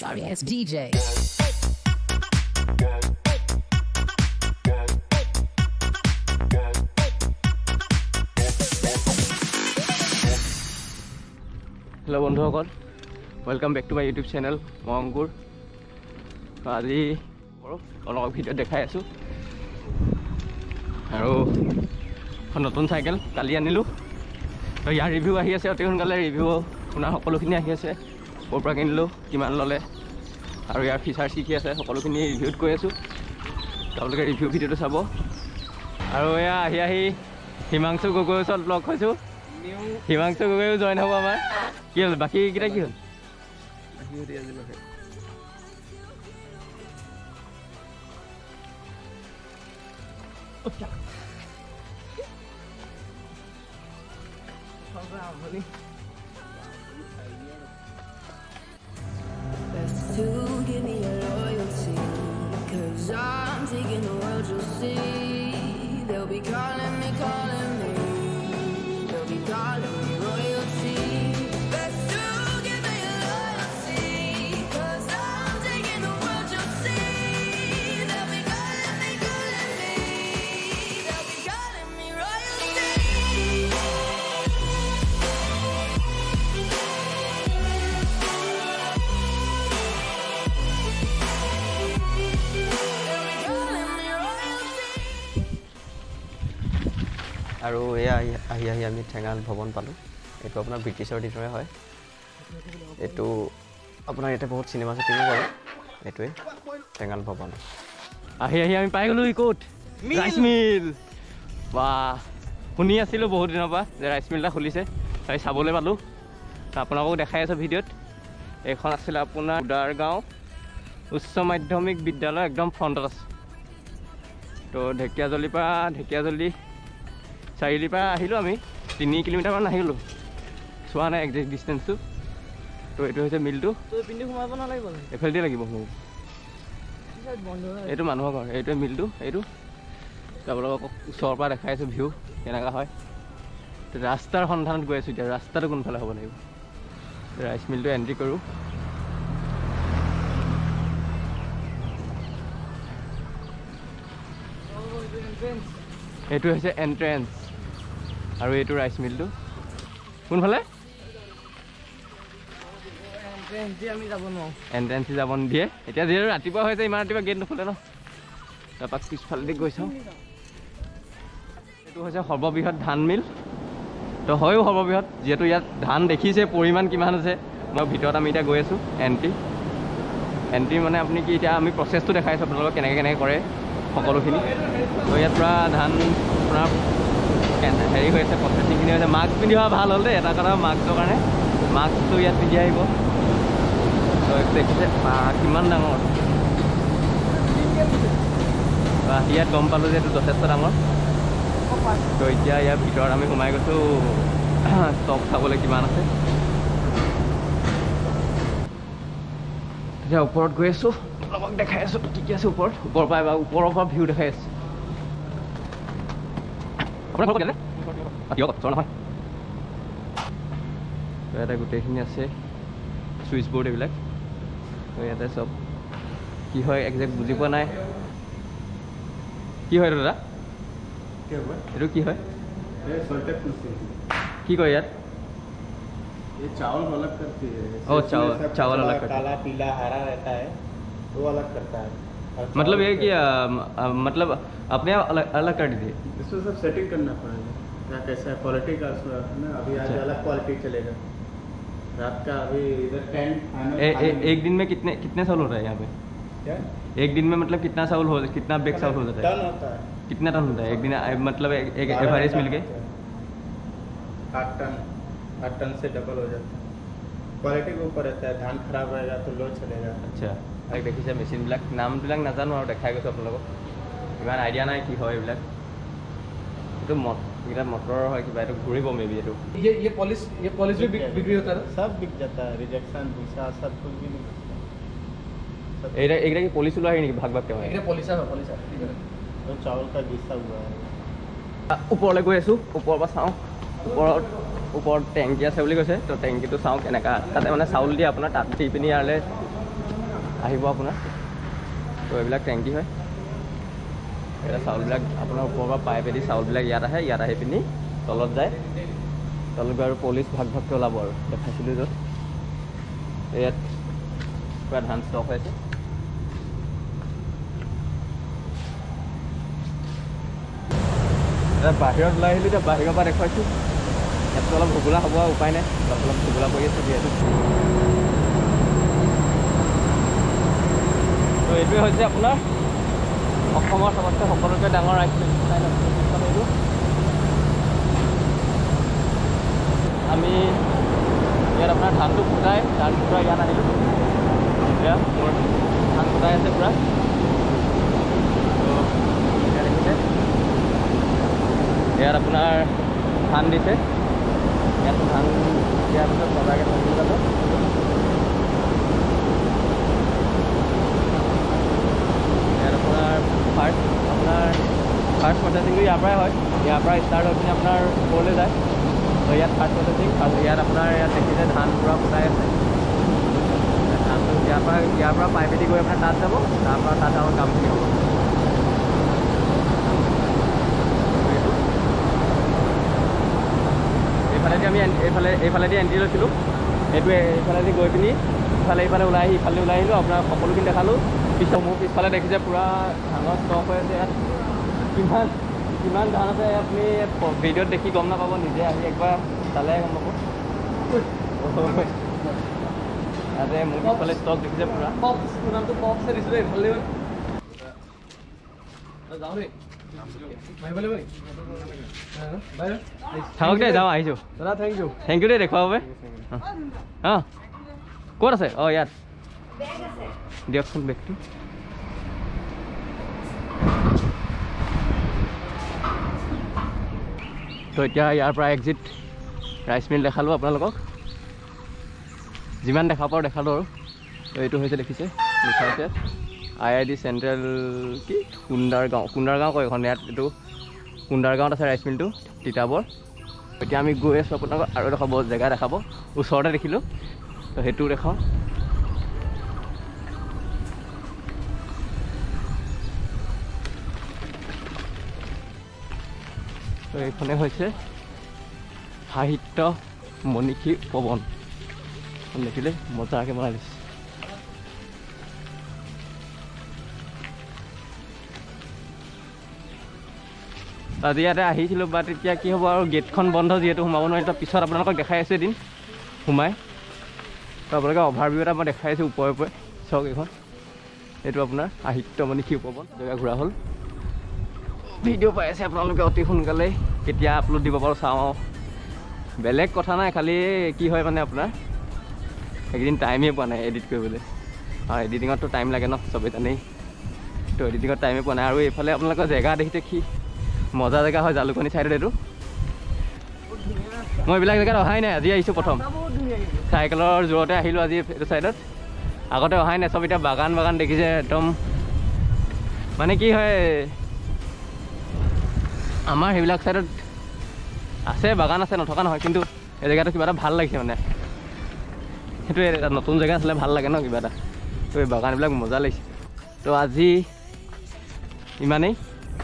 Sorry ass DJ. Hello বন্ধুসকল, welcome back to my YouTube channel মংগুৰ। আজি অলপ ভিডিঅ' দেখাই আছো আৰু নতুন চাইকেল কালি আনিলোঁ। তো ইয়াৰ ৰিভিউ আহি আছে, অতি সোনকালে ৰিভিউ আপোনাৰ সকলোখিনি আহি আছে, ক'ৰ পৰা কিনিলোঁ, কিমান ল'লে আৰু ইয়াৰ ফিচাৰ্ছ কি আছে সকলোখিনি ৰিভিউত কৈ আছোঁ। আপোনালোকে ৰিভিউ ভিডিঅ'টো চাব। আৰু এয়া আহি হিমাংশু গগৈৰ ওচৰত লগ হৈছোঁ। হিমাংশু গগৈও জইন হ'ব আমাৰ। কি হ'ল বাকীকেইটা কি হ'ল? To give me your loyalty, 'cause I'm taking the world, you'll see. They'll be calling me, they'll be calling me royalty. Best to give me your loyalty, 'cause I'm taking the world, you'll see. They'll be calling me, they'll be calling me royalty. আৰু এয়া আহি আমি ঠেঙাল ভৱন পালোঁ। এইটো আপোনাৰ ব্ৰিটিছৰ দিনৰে হয়। এইটো আপোনাৰ ইয়াতে বহুত চিনেমা শ্বুটিঙো কৰে। এইটোৱে ঠেঙাল ভৱন। আহি আমি পাই গ'লোঁ ক'ত? Rice mill. বা শুনি আছিলোঁ বহুত দিনৰ পৰা যে ৰাইচ মিল এটা খুলিছে, তাই চাবলৈ পালোঁ। আপোনালোকক দেখাই আছোঁ ভিডিঅ'ত। এইখন আছিলে আপোনাৰ উদাৰগাঁও উচ্চ মাধ্যমিক বিদ্যালয়, একদম ফ্ৰণ্টত আছে। তো ঢেকীয়াজুলিৰ চাৰিআলিৰ পৰা আহিলোঁ আমি 3 কিলোমিটাৰমান আহিলোঁ, চোৱা নাই একজেক্ট ডিষ্টেঞ্চটো। তো এইটো হৈছে মিলটো। এফালেদি লাগিব মোৰ, এইটো মানুহৰ ঘৰ। এইটোৱে মিলটো। এইটো আপোনালোকক ওচৰৰ পৰা দেখাই আছোঁ ভিউ কেনেকুৱা হয়। ৰাস্তাৰ সন্ধানত গৈ আছোঁ এতিয়া, ৰাস্তাটো কোনফালে হ'ব লাগিব। ৰাইচ মিলটো এণ্ট্ৰি কৰোঁ। এইটো হৈছে এণ্ট্ৰেঞ্চ আৰু এইটো ৰাইচ মিলটো। কোনফালে? এণ্ট্ৰেঞ্চ যাব নিদিয়ে এতিয়া, যিহেতু ৰাতিপুৱা হৈছে, ইমান ৰাতিপুৱা গেট নোখোলে ন। তাৰপৰা পিছফালেদি গৈ চাওঁ। এইটো হৈছে সৰ্ববৃহৎ ধান মিল। তো হয়ো সৰ্ববৃহৎ, যিহেতু ইয়াত ধান দেখিছে পৰিমাণ কিমান আছে। মই ভিতৰত আমি এতিয়া গৈ আছোঁ। এণ্ট্ৰি মানে আপুনি কি, এতিয়া আমি প্ৰচেছটো দেখাই আছোঁ আপোনালোকক কেনেকৈ কৰে সকলোখিনি। তো ইয়াত পূৰা ধান আপোনাৰ হেৰি হৈ আছে, প্ৰচেছিংখিনি হৈছে। মাস্ক পিন্ধি হোৱা ভাল হ'ল দেই, এটা কথা মাস্কৰ কাৰণে। মাস্কটো ইয়াত পিন্ধি আহিব। তো দেখিছে বা কিমান ডাঙৰ। ইয়াত গম পালোঁ যে এইটো যথেষ্ট ডাঙৰ। তো এতিয়া ইয়াৰ ভিতৰত আমি সোমাই গৈছোঁ ষ্টক চাবলৈ কিমান আছে। এতিয়া ওপৰত গৈ আছোঁ, আপোনালোকক দেখাই আছোঁ কি কি আছে ওপৰত। ওপৰৰ পৰা এবাৰ ওপৰৰ পৰা ভিউ দেখাই আছোঁ। ইয়াতে গোটেইখিনি আছে, চুইচ বৰ্ড এইবিলাক। তো ইয়াতে চব কি হয় একজেক্ট বুজি পোৱা নাই। কি হয় দাদা? এইটো কি হয়? কি কয় ইয়াত? ये चावल अलग करती है। ओ चावल अलग करता है। काला पीला हरा रहता है, वो अलग करता है। मतलब ये कि मतलब अपने आप अलग कर दीजिए। इसमें सब सेटिंग करना पड़ेगा, क्या कैसा है क्वालिटी का ना। अभी आज अलग क्वालिटी चलेगा, रात का अभी इधर 10 एक दिन में कितने साउल हो रहा है यहाँ पे? क्या एक दिन में मतलब कितना साउल हो, कितना बेग साउल हो जाता है? टन होता है। कितना टन होता है एक दिन? मतलब एक एवरेज मिल के 8 टन से डबल हो जाता है। क्वालिटी के ऊपर रहता है, धान खराब रहेगा तो लो चलेगा। আচ্ছা, দেখিছে মেচিনবিলাক, নামবিলাক নাজানো আৰু দেখাই গৈছোঁ আপোনালোকক। ইমান আইডিয়া নাই কি হয় এইবিলাক। এইটো এইকেইটা মটৰৰ হয়, কিবা এইটো ঘূৰিব মেবি। এইটো ये पॉलिश भी बिक्री होता है, सब बिक जाता है। रिजेक्शन भूसा सब कुछ भी नहीं बिकता। এইকেইটা কি পলিচ ওলোৱা নেকি? ভাগ ভাগকৈ হয়। तो चावल का घिसा हुआ है। ওপৰলৈ গৈ আছোঁ, ওপৰৰ পৰা চাওঁ। ওপৰত টেংকি আছে বুলি কৈছে। তো টেংকিটো চাওঁ কেনেকুৱা। তাতে মানে চাউল দিয়ে আপোনাৰ, তাত দি পিনি ইয়ালৈ আহিব আপোনাৰ। তো এইবিলাক টেংকি হয়, এতিয়া চাউলবিলাক আপোনাৰ ওপৰৰ পৰা পাইপেদি চাউলবিলাক ইয়াত আহে, ইয়াত আহি পিনি তলত যায়, তলত গৈ আৰু পলিচ ভাগ ভাগকৈ ওলাব আৰু দেখাইছিলোঁ য'ত। ইয়াত পুৰা ধান ষ্টক হৈ আছে। এতিয়া বাহিৰত ওলাই আহিলোঁ, এতিয়া বাহিৰৰ পৰা দেখুৱাইছোঁ। ইয়াততো অলপ ঘুগুলা হ'ব আৰু উপায় নাই, অলপ ঘুগুলা কৰি আছে যিহেতু। তো এইটোৱে হৈছে আপোনাৰ অসমৰ চবতকৈ সকলোতকৈ ডাঙৰ ৰাইচ মিল। এইটো আমি ইয়াত আপোনাৰ ধানটো ফুটাই ইয়াত আহিলোঁ। এতিয়া মোৰ ধান ফুটাই আছে পূৰা। তো ইয়াত দেখিছে, ইয়াত আপোনাৰ ধান দিছে। ইয়াত ধান দিয়াৰ পিছত বজাৰকৈ ধান যাব। ইয়াত আপোনাৰ ফাৰ্ষ্ট প্ৰচেছিংটো ইয়াৰ পৰাই হয়, ইয়াৰ পৰা ষ্টাৰ্ট হৈ পিনি আপোনাৰ ওপৰলৈ যায়। তো ইয়াত ফাৰ্ষ্ট প্ৰচেছিং, ইয়াত আপোনাৰ ইয়াত দেখিছে ধান পূৰা ফুটাই আছে। ধানটো ইয়াৰ পৰা পাইপেদি গৈ আপোনাৰ তাত যাব, তাৰপৰা তাত আমাৰ কামখিনি হ'ব। এইফালেদি আমি এইফালেদি এণ্ট্ৰি লৈছিলোঁ। এইটোৱে এইফালেদি গৈ পিনি এইফালে ওলাই আহিলোঁ। আপোনাৰ সকলোখিনি দেখালোঁ। মোৰ পিছফালে দেখিছে পূৰা ধানৰ ষ্টক হৈ আছে। ইয়াত কিমান ধান আছে আপুনি ভিডিঅ'ত দেখি গম নাপাব, নিজে আহি একবাৰ চালে গম পাব। ইয়াতে মোৰ পিছফালে ষ্টক দেখিছে পূৰা। নামটো পপছে দিছিলোঁ, এইফালে থাকক দে, যাওঁ আহিছোঁ দাদা। থেংক ইউ দেই দেখুৱাব বাবে। অঁ ক'ত আছে? অঁ ইয়াত দিয়কচোন বেগটো। তো এতিয়া ইয়াৰ পৰা এক্সিট ৰাইচ মিল দেখালোঁ আপোনালোকক, যিমান দেখা পাওঁ দেখালোঁ আৰু। তো এইটো হৈছে দেখিছে লিখা আছে IID চেণ্ট্ৰেল কি কুন্দাৰগাঁও কয় এখন। ইয়াত এইটো কুন্দাৰগাঁৱত আছে ৰাইচ মিলটো, তিতাবৰ। এতিয়া আমি গৈ আছোঁ, আপোনালোকক আৰু দেখাব জেগা দেখাব। ওচৰতে দেখিলোঁ, তো সেইটোও দেখাওঁ। তো এইখনে হৈছে সাহিত্য মণিষী ভৱন। দেখিলে মজাকৈ বনাই দিছে। আজি ইয়াতে আহিছিলোঁ, বাট এতিয়া কি হ'ব আৰু গেটখন বন্ধ যিহেতু সোমাব নোৱাৰি। তো পিছত আপোনালোকক দেখাই আছোঁ এদিন সোমাই। তো আপোনালোকে অভাৰভিউ এটা মই দেখাই আছোঁ ওপৰে চাওক। এইখন এইটো আপোনাৰ সাহিত্য মণিষী ভৱন। জেগা ঘূৰা হ'ল, ভিডিঅ' পাই আছে আপোনালোকে অতি সোনকালে। কেতিয়া আপলোড দিব পাৰোঁ চাওঁ। বেলেগ কথা নাই, খালি কি হয় মানে আপোনাৰ এইকেইদিন টাইমেই পোৱা নাই এডিট কৰিবলৈ। আৰু এডিটিঙততো টাইম লাগে ন, চবেই জানেই। তো এডিটিঙত টাইমেই পোৱা নাই। আৰু এইফালে আপোনালোকৰ জেগা দেখিছে কি মজা জেগা হয়, জালুকনী ছাইডত। এইটো মই এইবিলাক জেগাত অহাই নাই, আজি আহিছোঁ প্ৰথম। চাইকেলৰ জোৰতে আহিলোঁ আজি এইটো ছাইডত, আগতে অহাই নাই। চব এতিয়া বাগান দেখিছে একদম। মানে কি হয়, আমাৰ সেইবিলাক ছাইডত আছে বাগান আছে, নথকা নহয়, কিন্তু এই জেগাটো কিবা এটা ভাল লাগিছে মানে। সেইটোৱে এটা নতুন জেগা আছিলে, ভাল লাগে ন কিবা এটা। তো এই বাগানবিলাক মজা লাগিছে। তো আজি ইমানেই।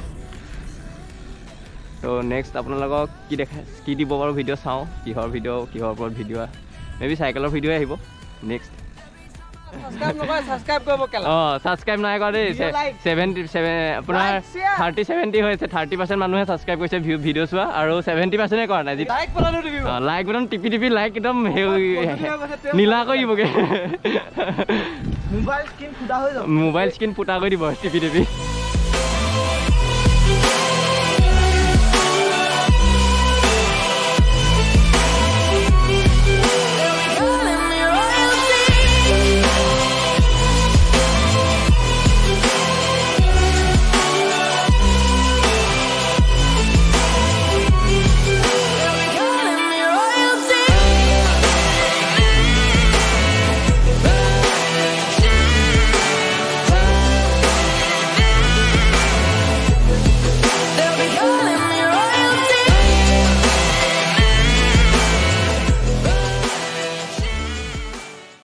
তো নেক্সট আপোনালোকক কি দিব বাৰু ভিডিঅ' চাওঁ, কিহৰ ওপৰত ভিডিঅ' মে বি চাইকেলৰ ভিডিঅ'ই আহিব নেক্সট। ছাবস্ক্ৰাইব নাই কৰা দেই। 30-70 হৈ আছে। 30% মানুহে ছাবস্ক্ৰাইব কৰিছে ভিডিঅ' চোৱা, আৰু 70%হে কৰা নাই। লাইক বটন টিপি লাইক একদম নীলা কৰি দিবগৈ। মোবাইল স্ক্ৰীন ফুটা কৰি দিব টিপি।